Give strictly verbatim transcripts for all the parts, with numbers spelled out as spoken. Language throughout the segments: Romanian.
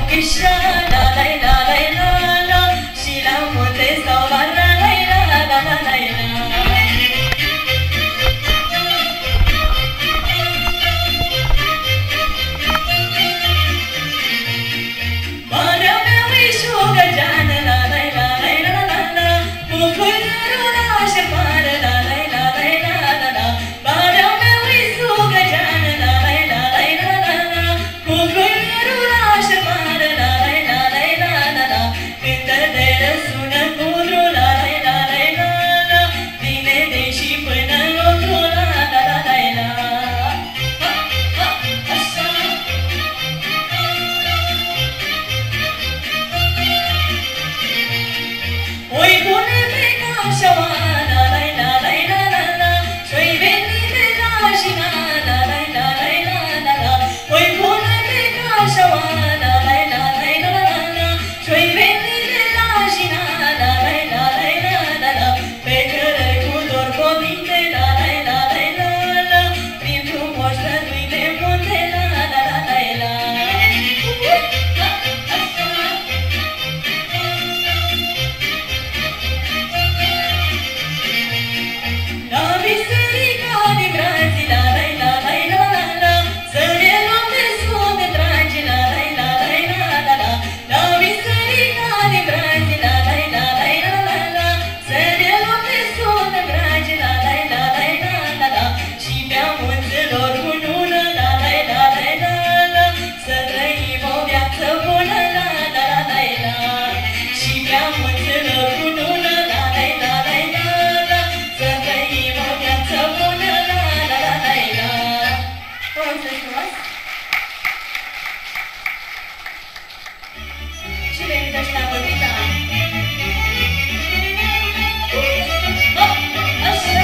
ochișa, la la la la la la, și la munte sau la la la la la la la la. Marea mea uișugă geană, la la la la la la la, cu fârul la șerpară, la la la la la la la. Marea mea uișugă geană, la la la la la la la, cu fârul la șerpară, la la la la la la la. Cântă de răsună cudru, la la la la la la, vine de și până în lucru, la la la la la. Ha, ha, așa. Oi bune pe cașoana, la la la la la la, și-oi venit pe rajina, la la la la la la la. Oi bune pe cașoana, la la la la la la, și-oi venit pe rajina, la la la la la la. Pe cărări cu dor covinte, la la la la la la, prin frumos rădui de munte, la la la la la. La biserica din brații, la la la la la la la, să ne luăm de sute dragi, la la la la la la la. La biserica din brații, la la la la la la la, să ne luăm de sute dragi, la la la la la la la. Și pe-a munților cu lună, la la la la la la, să trăim o viață bună, la la la la la. Și pe-a munților cu lună, la la la la la la, să trăim o viață bună, la la la la la. Vă mulțumesc! Și vă invităm și la vorbita. Așa!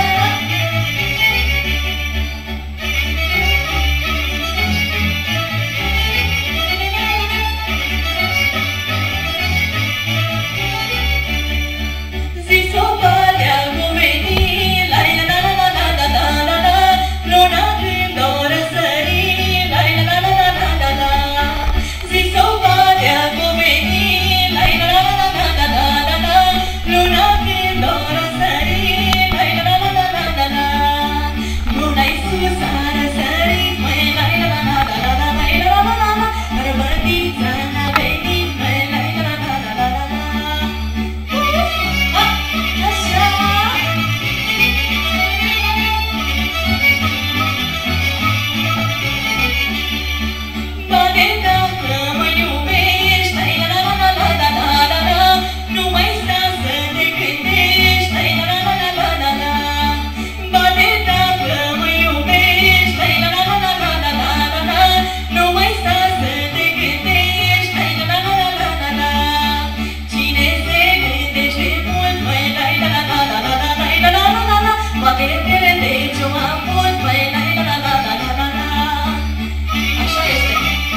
Zis-o valea cu venit, la la la la la la la la la, luna când o răsări, la la la la la la la la. Zis-o valea cu venit, la la la la la la la la la, luna când o răsări, la la la la la la la. Luna-i sus a răsărit, măi, la la la la la la la la la la la, bărbătița n-a venit, măi, la la la la la la la. Așa! Bate dacă mă iubești, la la la la la la la la, nu mai sta să te gândești, la la la la la la la. Bate dacă mă iubești, la la la la la la la la, nu mai sta să te gândești, la la la la la la la. Cine se gândește mult, măi, la la la la la la la la la la la la, poate pierde ce-o am mult, măi, la la la la la la la la. Așa este.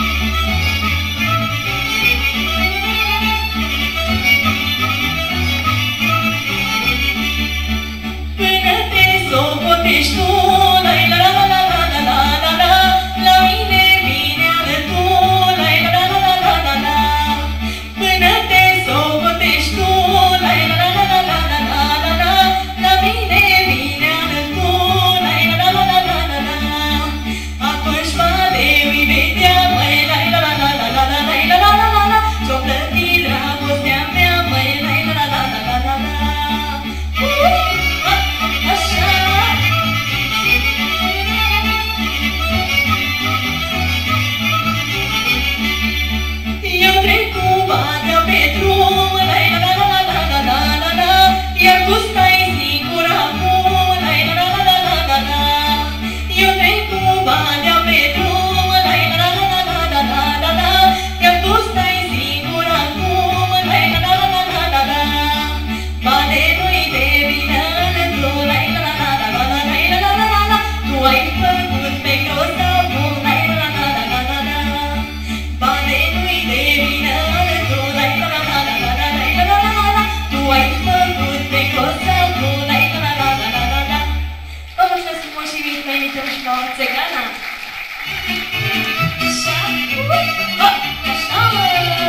Până te socotești tu, la la la la la la la la la, la mine vine alături, la la la la la la la. Până te socotești tu, la la la la la la la la la, la mine vine alături, la la la la la la la. Atunci Valeu-i vedea, măi, la la la la la la la la la la la la, și-o plăti dragostea mea, măi, la la la la la la la. Așa! Eu trec cu bagă pe drum, la la la la la la la la la, iar tu stai singur acum, la la la la la la la. Eu trec cu bagă pe drum, la la la la la la la la la, iar tu stai singur acum, la la la la la la la. Bate nu-i de vină tu, la la la la la la la la la la la, tu ai făcut pe grosa bun, la la la la la la la. Bate nu-i de vină tu, la la la la la la la la la la la, tu ai făcut pe grosa bun, la la la la la la la. Vă mulțumesc frumos și vă invităm și la o țigana. Așa, așa, mă!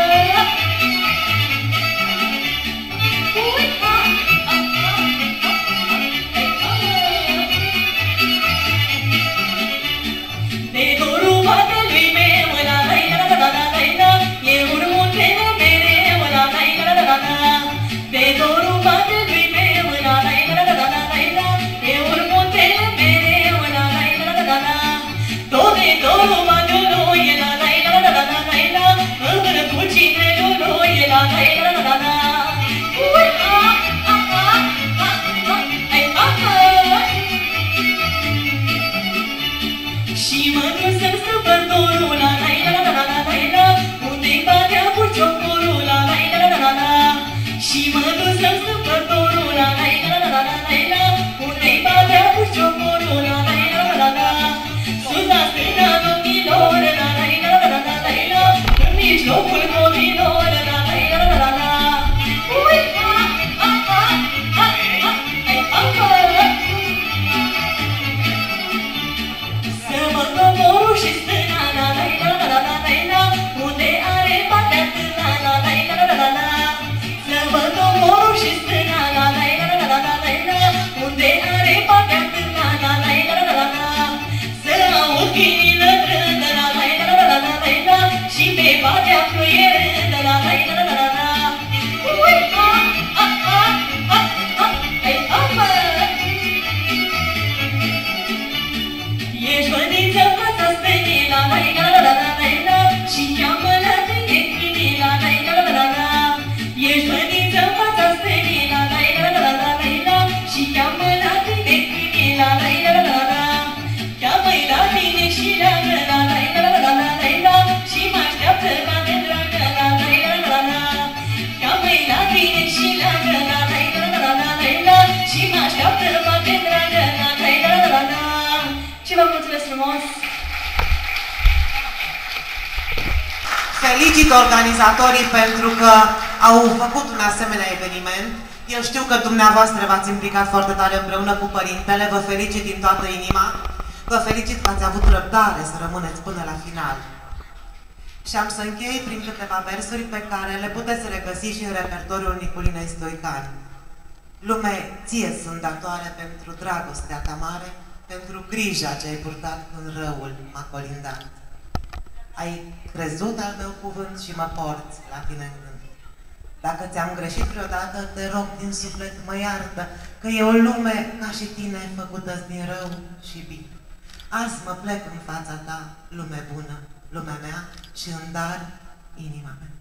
felicit organizatorii pentru că au făcut un asemenea eveniment. Eu știu că dumneavoastră v-ați implicat foarte tare împreună cu părintele. Vă felicit din toată inima. Vă felicit că ați avut răbdare să rămâneți până la final. Și am să închei prin câteva versuri pe care le puteți regăsi și în repertoriul Niculinei Stoican. Lume, ție sunt datoare pentru dragostea ta mare, pentru grija ce ai purtat când răul m-a colindat. Ai crezut al meu cuvânt și mă porți la tine în gând. Dacă ți-am greșit vreodată, te rog din suflet, mă iartă, că e o lume ca și tine, făcută din rău și bine. Azi mă plec în fața ta, lume bună, lumea mea, și în dar inima mea.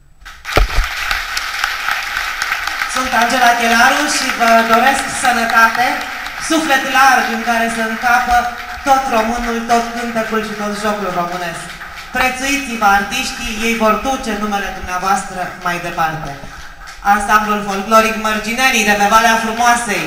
Sunt Angela Chelaru și vă doresc sănătate, suflet larg în care să încapă tot românul, tot cântecul și tot jocul românesc. Prețuiți-vă artiștii, ei vor duce numele dumneavoastră mai departe. Ansamblul folcloric Mărginenii de pe Valea Frumoasei.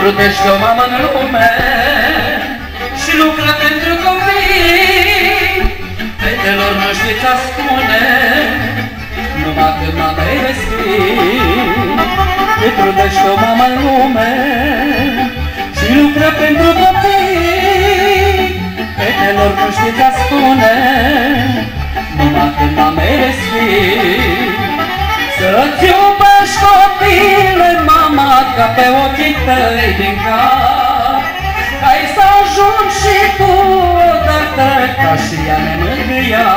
trudește o mamă în lume și lucră pentru copii. Fetelor nu știți a spune, numai când mama e vestit. Te trudește o mamă în lume și lucră pentru copii. Fetelor nu știți a spune, numai când mama e vestit. Să-ți iubești copile, mama, ca pe ochii tăi din cap. Hai să ajungi și tu odată, ca și ea nemângâia.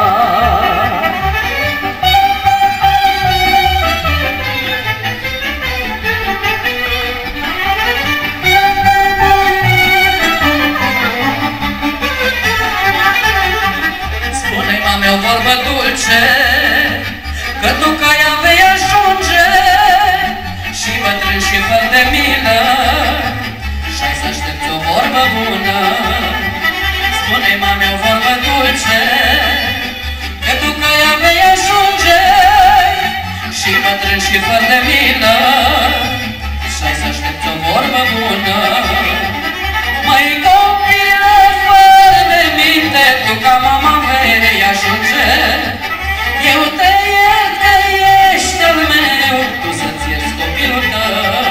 Spune-i, mame, o vorbă dulce, că tu ca ea vei ajunge și bătrân și fără de milă, și-ai să aștepți o vorbă bună. Spune-i, mame, o vorbă dulce, că tu ca ea vei ajunge și bătrân și fără de milă, și-ai să aștepți o vorbă bună. Măi copile fără de minte, tu ca mama vei ajunge. Eu te iert că ești al meu, tu să-ți ierți copilul tău.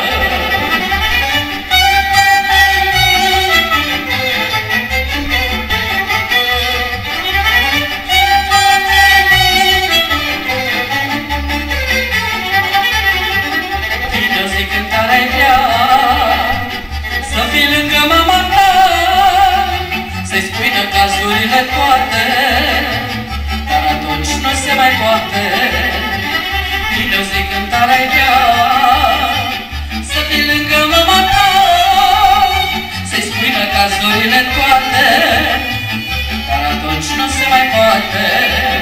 Bine zi cântare ai vrea să fii lângă mama ta, să-i spui cazurile toate, dar atunci nu se mai poate. Bine o zi cântare ai vrea să fii lângă mama ta, să-i spui cazurile toate, dar atunci nu se mai poate.